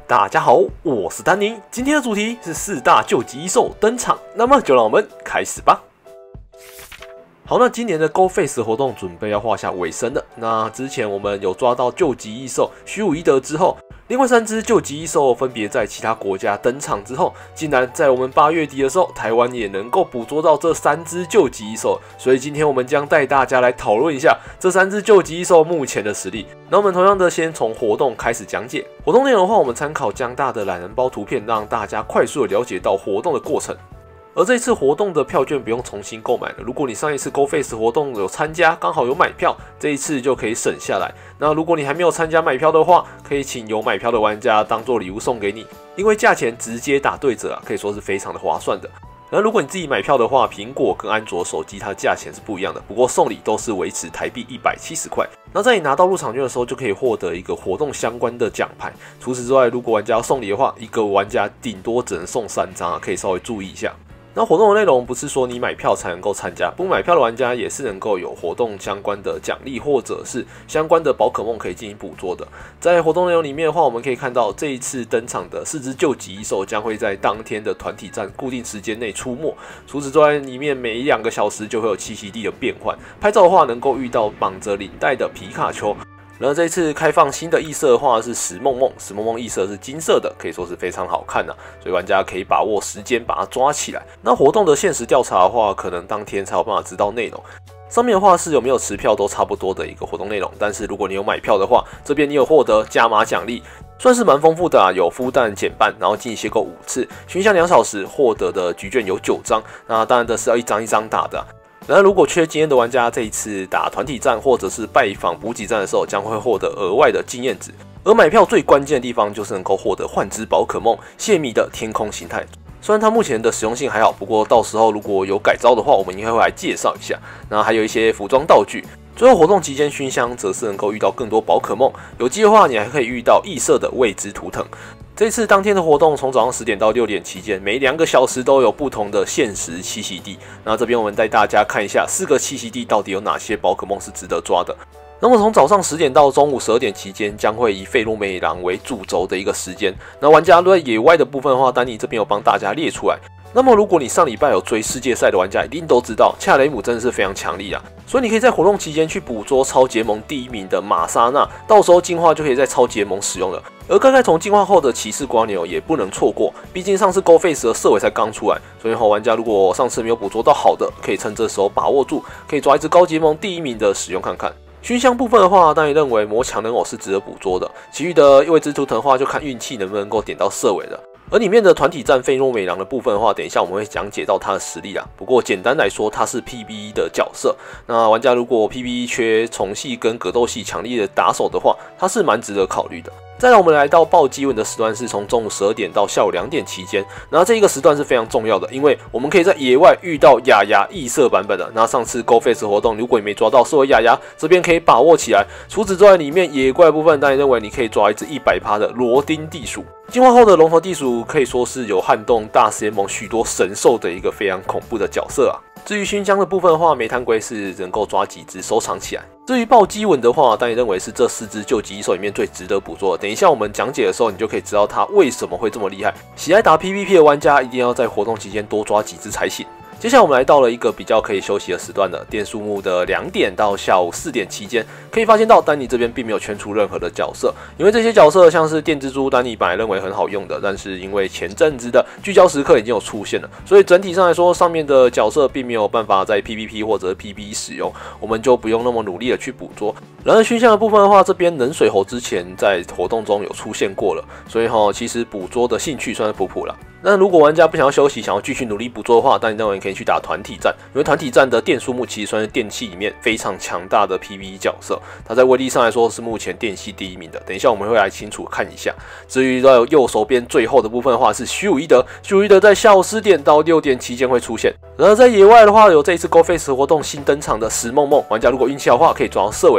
大家好，我是丹尼。今天的主题是4大救急异兽登场，那么就让我们开始吧。好，那今年的 GoFace 活动准备要画下尾声了。那之前我们有抓到救急异兽虚无伊德之后，另外3只救急异兽分别在其他国家登场之后，竟然在我们8月底的时候，台湾也能够捕捉到这3只救急异兽。所以今天我们将带大家来讨论一下这3只救急异兽目前的实力。那我们同样的先从活动开始讲解。活动内容的话，我们参考江大的懒人包图片，让大家快速的了解到活动的过程。而这一次活动的票券不用重新购买了。如果你上一次 GoFace 活动有参加，刚好有买票，这一次就可以省下来。那如果你还没有参加买票的话，可以请有买票的玩家当做礼物送给你，因为价钱直接打对折可以说是非常的划算的。而如果你自己买票的话，苹果跟安卓手机它的价钱是不一样的，不过送礼都是维持台币170块。那在你拿到入场券的时候，就可以获得一个活动相关的奖牌。除此之外，如果玩家要送礼的话，一个玩家顶多只能送3张可以稍微注意一下。那活动的内容不是说你买票才能够参加，不买票的玩家也是能够有活动相关的奖励或者是相关的宝可梦可以进行捕捉的。在活动内容里面的话，我们可以看到这一次登场的4只救急异兽将会在当天的团体战固定时间内出没。除此之外，里面每2个小时就会有栖息地的变换。拍照的话，能够遇到绑着领带的皮卡丘。然后这一次开放新的异色的话是石梦梦，石梦梦异色是金色的，可以说是非常好看所以玩家可以把握时间把它抓起来。那活动的限时调查的话，可能当天才有办法知道内容。上面的话是有没有持票都差不多的一个活动内容，但是如果你有买票的话，这边你有获得加码奖励，算是蛮丰富的有孵蛋减半，然后进行邂逅5次，巡香2小时获得的局券有9张，那当然的是要一张一张打的那如果缺经验的玩家，这一次打团体战或者是拜访补给站的时候，将会获得额外的经验值。而买票最关键的地方就是能够获得幻之宝可梦谢米的天空形态。虽然它目前的实用性还好，不过到时候如果有改招的话，我们应该会来介绍一下。那还有一些服装道具。最后活动期间熏香则是能够遇到更多宝可梦，有机会的话你还可以遇到异色的未知图腾。这次当天的活动从早上10点到6点期间，每2个小时都有不同的限时栖息地。那这边我们带大家看一下4个栖息地到底有哪些宝可梦是值得抓的。那么从早上10点到中午12点期间，将会以费洛美狼为主轴的一个时间。那玩家在野外的部分的话，丹尼这边有帮大家列出来。那么如果你上礼拜有追世界赛的玩家，一定都知道恰雷姆真的是非常强力所以你可以在活动期间去捕捉超结盟第1名的玛莎娜，到时候进化就可以在超结盟使用了。而盖盖从进化后的骑士瓜牛也不能错过，毕竟上次 GoFace 的色尾才刚出来，所以玩家如果上次没有捕捉到好的，可以趁这时候把握住，可以抓一只高结盟第1名的使用看看。熏香部分的话，当然认为魔强人偶是值得捕捉的，其余的未知图腾的话就看运气能不能够点到色尾了。而里面的团体战费洛美狼的部分的话，等一下我们会讲解到它的实力不过简单来说，它是 PVE 的角色。那玩家如果 PVE 缺虫系跟格斗系强力的打手的话，它是蛮值得考虑的。再来，我们来到暴击文的时段是从中午12点到下午2点期间，然后这一个时段是非常重要的，因为我们可以在野外遇到雅雅异色版本的。那上次 GoFace 活动，如果你没抓到色尾雅雅，这边可以把握起来。除此之外，里面野怪的部分，当然认为你可以抓一只100%的罗丁地鼠。进化后的龙头地鼠可以说是有撼动大师联盟许多神兽的一个非常恐怖的角色至于熏香的部分的话，煤炭龟是能够抓几只收藏起来。至于暴击吻的话，当然认为是这4只救急异兽里面最值得捕捉的。等一下我们讲解的时候，你就可以知道它为什么会这么厉害。喜爱打 PVP 的玩家一定要在活动期间多抓几只才行。接下来我们来到了一个比较可以休息的时段了，电树木的2点到下午4点期间，可以发现到丹尼这边并没有圈出任何的角色，因为这些角色像是电蜘蛛，丹尼本来认为很好用的，但是因为前阵子的聚焦时刻已经有出现了，所以整体上来说，上面的角色并没有办法在 PVP 或者是 PVE 使用，我们就不用那么努力的去捕捉。然而熏香的部分的话，这边冷水猴之前在活动中有出现过了，所以其实捕捉的兴趣算是普普了。那如果玩家不想要休息，想要继续努力捕捉的话，但你认为你可以去打团体战，因为团体战的电树木其实算是电器里面非常强大的 PVE 角色，它在威力上来说是目前电系第1名的。等一下我们会来清楚看一下。至于到右手边最后的部分的话是虚无伊德，虚无伊德在下午4点到6点期间会出现。然而在野外的话，有这一次 GoFace 活动新登场的石梦梦，玩家如果运气好的话，可以抓到色尾的。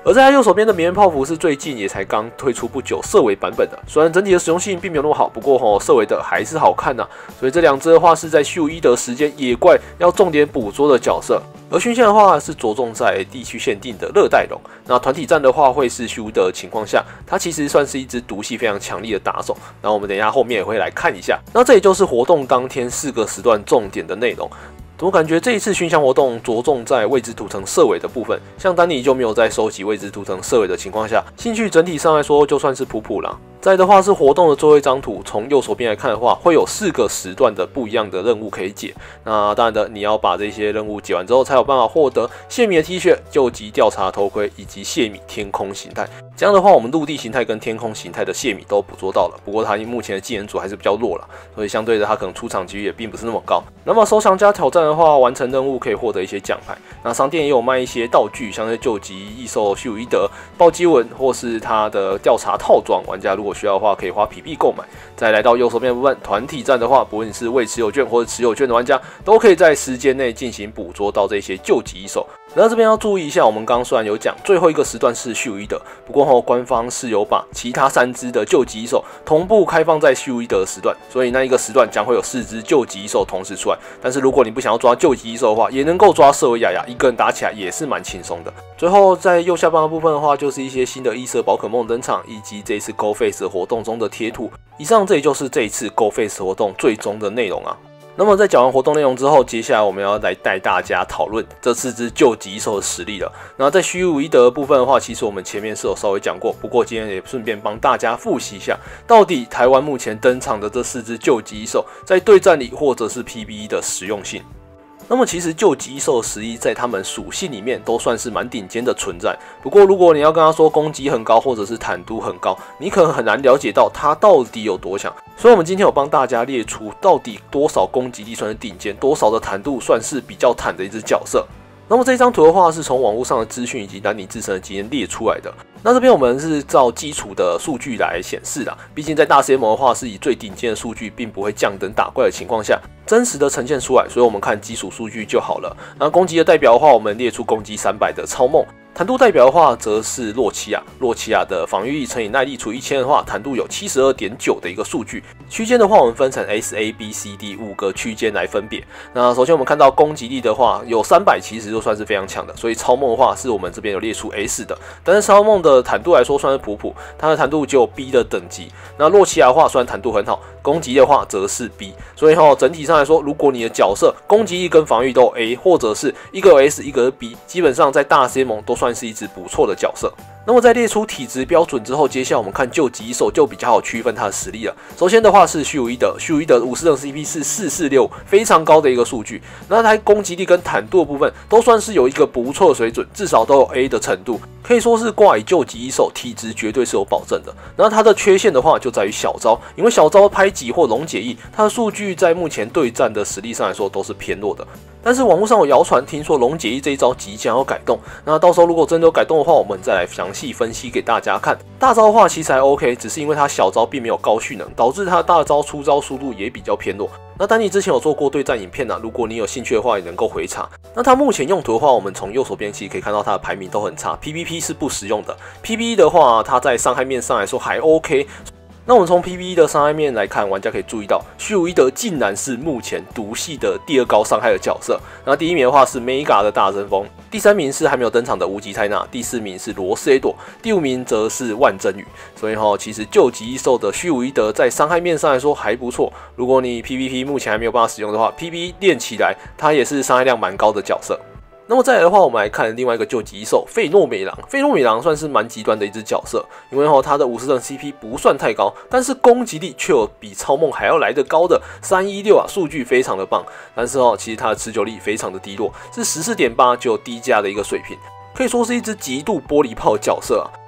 而在他右手边的绵泡芙是最近也才刚推出不久色尾版本的，虽然整体的实用性并没有那么好，不过色尾的还是好看所以这两只的话是在虚无伊德时间野怪要重点捕捉的角色。而熏线的话是着重在地区限定的热带龙，那团体战的话会是虚无的情况下，它其实算是一只毒系非常强力的打手。那我们等一下后面也会来看一下。那这也就是活动当天4个时段重点的内容。我感觉这一次熏香活动着重在未知图腾色尾的部分，像丹尼就没有在收集未知图腾色尾的情况下，兴趣整体上来说就算是普普啦。再来的话是活动的最后一张图，从右手边来看的话，会有4个时段的不一样的任务可以解。那当然的，你要把这些任务解完之后，才有办法获得谢米的 T 恤、救急调查头盔以及谢米天空形态。这样的话，我们陆地形态跟天空形态的谢米都捕捉到了。不过他目前的技能组还是比较弱了，所以相对的他可能出场几率也并不是那么高。那么收藏家挑战的话，完成任务可以获得一些奖牌。那商店也有卖一些道具，像是救急、异兽、虚无伊德、暴击纹或是他的调查套装。玩家如果需要的话，可以花皮币购买。再来到右手边的部分，团体战的话，不论是未持有券或者持有券的玩家，都可以在时间内进行捕捉到这些救急异兽。那这边要注意一下，我们刚刚虽然有讲最后一个时段是虚无伊德，不过官方是有把其他3只的救急异兽同步开放在虚无伊德的时段，所以那一个时段将会有4只救急异兽同时出来。但是如果你不想要抓救急异兽的话，也能够抓瑟维亚亚，一个人打起来也是蛮轻松的。最后在右下方的部分的话，就是一些新的异色宝可梦登场，以及这一次 Go Face 活动中的贴图。以上这也就是这一次 Go Face 活动最终的内容啊。那么在讲完活动内容之后，接下来我们要来带大家讨论这4只救急兽的实力了。然后在虚无伊德的部分的话，其实我们前面是有稍微讲过，不过今天也顺便帮大家复习一下，到底台湾目前登场的这4只救急兽在对战里或者是 PVE 的实用性。那么其实救急兽实力在他们属性里面都算是蛮顶尖的存在。不过如果你要跟他说攻击很高或者是坦度很高，你可能很难了解到他到底有多强。所以我们今天有帮大家列出到底多少攻击力算是顶尖，多少的坦度算是比较坦的一只角色。那么这张图的话是从网络上的资讯以及丹尼自身的经验列出来的。那这边我们是照基础的数据来显示的，毕竟在大 CM 的话是以最顶尖的数据，并不会降等打怪的情况下，真实的呈现出来，所以我们看基础数据就好了。那攻击的代表的话，我们列出攻击300的超梦。坦度代表的话，则是洛奇亚。洛奇亚的防御力乘以耐力除以1000的话，坦度有 72.9 的一个数据。区间的话，我们分成 S、A、B、C、D 5个区间来分别。那首先我们看到攻击力的话，有300，其实就算是非常强的。所以超梦的话，是我们这边有列出 S 的。但是超梦的坦度来说算是普普，它的坦度只有 B 的等级。那洛奇亚的话，虽然坦度很好，攻击的话则是 B。所以整体上来说，如果你的角色攻击力跟防御都有 A， 或者是一个有 S， 一个是 B， 基本上在大 CM 都算是一只不错的角色。那么在列出体质标准之后，接下来我们看救急兽就比较好区分它的实力了。首先的话是虚无伊德，虚无伊德50等 CP 是446，非常高的一个数据。那它攻击力跟坦度的部分都算是有一个不错的水准，至少都有 A 的程度，可以说是挂以救急兽体质绝对是有保证的。然后它的缺陷的话就在于小招，因为小招拍击或龙解翼，它的数据在目前对战的实力上来说都是偏弱的。但是网络上有谣传，听说龙解翼这一招即将要改动，那到时候如果真的有改动的话，我们再来详细分析给大家看。大招的话其实还 OK， 只是因为它小招并没有高蓄能，导致它大招出招速度也比较偏弱。那丹尼之前有做过对战影片如果你有兴趣的话，也能够回查。那它目前用途的话，我们从右手边其实可以看到它的排名都很差 ，PVP 是不实用的 ，PVE 的话，它在伤害面上来说还 OK。那我们从 PVE 的伤害面来看，玩家可以注意到，虚无伊德竟然是目前毒系的第2高伤害的角色。那第1名的话是 Mega 的大针锋，第3名是还没有登场的无极泰纳，第4名是罗斯 A 朵，第5名则是万真宇。所以其实救急兽的虚无伊德在伤害面上来说还不错。如果你 PVP 目前还没有办法使用的话 ，PVE 练起来它也是伤害量蛮高的角色。那么再来的话，我们来看另外一个救急兽费诺美郎。费诺美郎算是蛮极端的一只角色，因为它的50等 CP 不算太高，但是攻击力却有比超梦还要来得高的316数据非常的棒。但是其实它的持久力非常的低落，是14.8，就低价的一个水平，可以说是一只极度玻璃泡的角色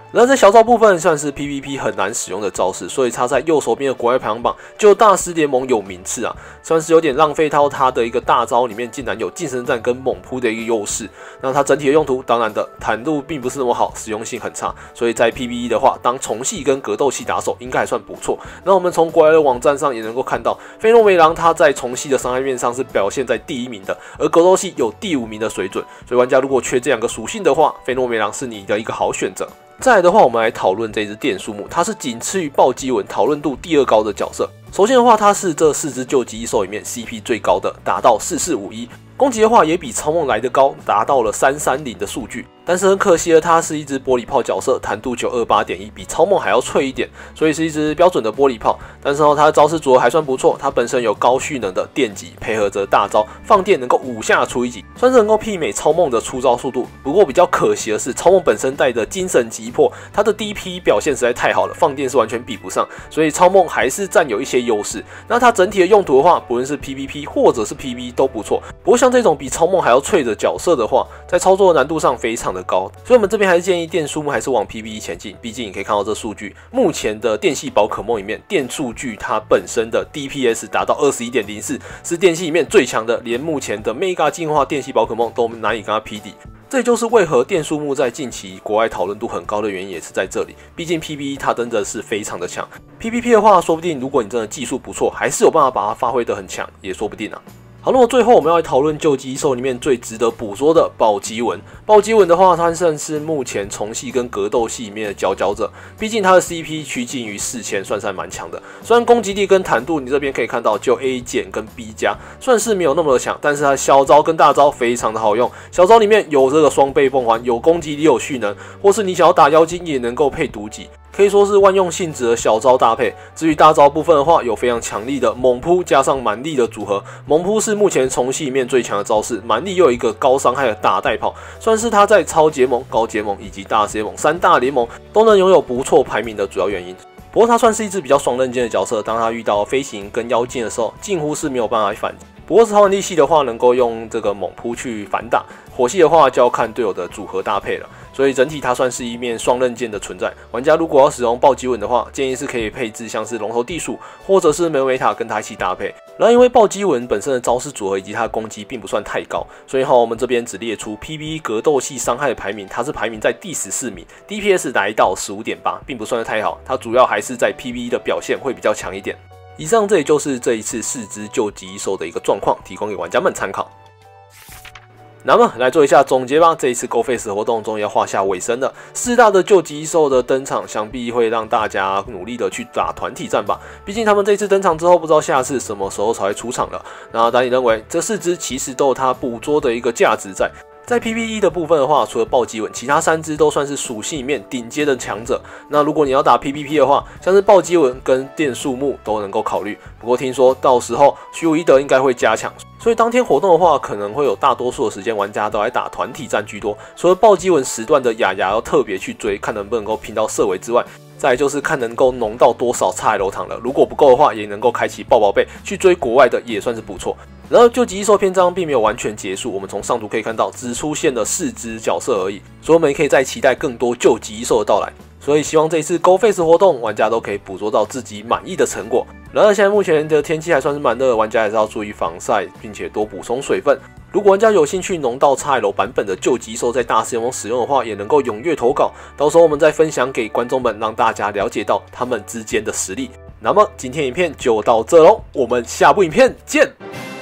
然而在小招部分算是 PVP 很难使用的招式，所以他在右手边的国外排行榜就大师联盟有名次啊，算是有点浪费到他的一个大招里面竟然有近身战跟猛扑的一个优势。那它整体的用途当然的坦度并不是那么好，实用性很差，所以在 PVE 的话，当虫系跟格斗系打手应该还算不错。那我们从国外的网站上也能够看到，菲诺梅狼它在虫系的伤害面上是表现在第1名的，而格斗系有第5名的水准，所以玩家如果缺这2个属性的话，菲诺梅狼是你的一个好选择。再来的话，我们来讨论这只电树木，它是仅次于暴击文讨论度第2高的角色。首先的话，它是这4只救急异兽里面 CP 最高的，达到4451。攻击的话也比超梦来得高，达到了330的数据。但是很可惜的，它是一只玻璃炮角色，弹度 928.1，比超梦还要脆一点，所以是一只标准的玻璃炮。但是它的招式组合还算不错，它本身有高蓄能的电击，配合着大招放电，能够5下出1击，算是能够媲美超梦的出招速度。不过比较可惜的是，超梦本身带的精神击破，它的 DP 表现实在太好了，放电是完全比不上，所以超梦还是占有一些优势。那它整体的用途的话，不论是 PVP 或者是 PV 都不错。不过像这种比超梦还要脆的角色的话，在操作的难度上非常的高，所以我们这边还是建议电树木还是往 PVE 前进。毕竟你可以看到这数据，目前的电系宝可梦里面，电数据它本身的 DPS 达到 21.04， 是电系里面最强的，连目前的 Mega 进化电系宝可梦都难以跟它匹敌。这也就是为何电树木在近期国外讨论度很高的原因，也是在这里。毕竟 PVE 它真的是非常的强 ，PVP 的话，说不定如果你真的技术不错，还是有办法把它发挥得很强，也说不定啊。好，那么最后我们要来讨论救急异兽里面最值得捕捉的暴击文。暴击文的话，它算是目前虫系跟格斗系里面的佼佼者，毕竟它的 CP 趋近于4000，算是还蛮强的。虽然攻击力跟坦度你这边可以看到就 A 减跟 B 加，算是没有那么的强，但是它小招跟大招非常的好用。小招里面有这个双倍凤环，有攻击力有蓄能，或是你想要打妖精也能够配毒击。可以说是万用性质的小招搭配。至于大招部分的话，有非常强力的猛扑加上蛮力的组合。猛扑是目前虫系里面最强的招式，蛮力又有一个高伤害的大带炮，算是它在超结盟、高结盟以及大结盟3大联盟都能拥有不错排名的主要原因。不过它算是一只比较双刃剑的角色，当它遇到飞行跟妖精的时候，近乎是没有办法反击。不过超能力系的话，能够用这个猛扑去反打；火系的话，就要看队友的组合搭配了。所以整体它算是一面双刃剑的存在。玩家如果要使用暴击文的话，建议是可以配置像是龙头地鼠或者是梅维塔跟它一起搭配。然后因为暴击文本身的招式组合以及它的攻击并不算太高，所以我们这边只列出 PVE 格斗系伤害的排名，它是排名在第14名 ，DPS 来到 15.8， 并不算是太好。它主要还是在 PVE 的表现会比较强一点。以上这也就是这一次4只救急异兽的一个状况，提供给玩家们参考。那么来做一下总结吧。这一次 GoFace 活动终于要画下尾声了，4大的救急异兽的登场，想必会让大家努力的去打团体战吧。毕竟他们这一次登场之后，不知道下次什么时候才会出场了。那丹尼认为这4只其实都有它捕捉的一个价值在。在 PVE 的部分的话，除了暴击文，其他3只都算是属性里面顶阶的强者。那如果你要打 PVP 的话，像是暴击文跟电树木都能够考虑。不过听说到时候虚无伊德应该会加强，所以当天活动的话，可能会有大多数的时间玩家都来打团体战居多。除了暴击文时段的雅雅要特别去追，看能不能够拼到色尾之外，再来就是看能够农到多少叉海楼堂了。如果不够的话，也能够开启爆宝贝去追国外的，也算是不错。然而救急异兽篇章并没有完全结束，我们从上图可以看到，只出现了4只角色而已，所以我们也可以再期待更多救急异兽的到来。所以希望这一次 GoFace 活动，玩家都可以捕捉到自己满意的成果。然而现在目前的天气还算是蛮热的，玩家还是要注意防晒，并且多补充水分。如果玩家有兴趣农到叉海楼版本的救急异兽在大师联盟使用的话，也能够踊跃投稿，到时候我们再分享给观众们，让大家了解到他们之间的实力。那么今天影片就到这喽，我们下部影片见。